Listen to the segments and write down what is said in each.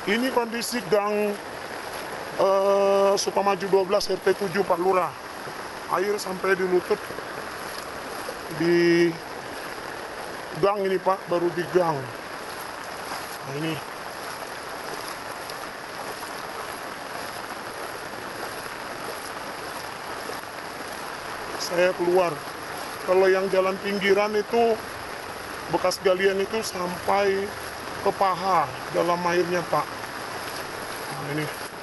Ini kondisi gang Sukamaju 12 RT 7 Pak Lurah. Air sampai di lutut di gang ini Pak, baru di gang. Nah ini. Saya keluar. Kalau yang jalan pinggiran itu bekas galian itu sampai ke paha dalam airnya Pak. Nah ini.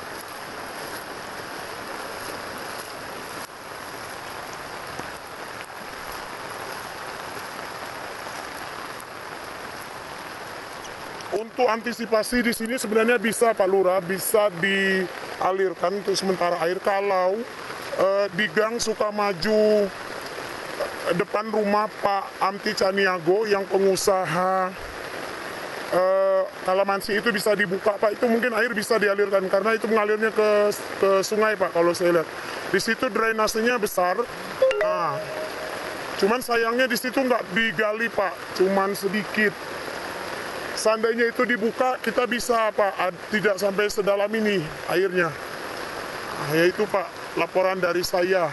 Untuk antisipasi di sini sebenarnya bisa Pak Lurah, bisa dialirkan untuk sementara air kalau di gang Sukamaju depan rumah Pak Amti Caniago yang pengusaha Kalamansi itu bisa dibuka Pak, itu mungkin air bisa dialirkan karena itu mengalirnya ke sungai Pak kalau saya lihat. Di situ drainasenya besar. Nah, cuman sayangnya di situ nggak digali Pak, cuman sedikit. Seandainya itu dibuka, kita bisa Pak, tidak sampai sedalam ini airnya. Nah, yaitu Pak, laporan dari saya.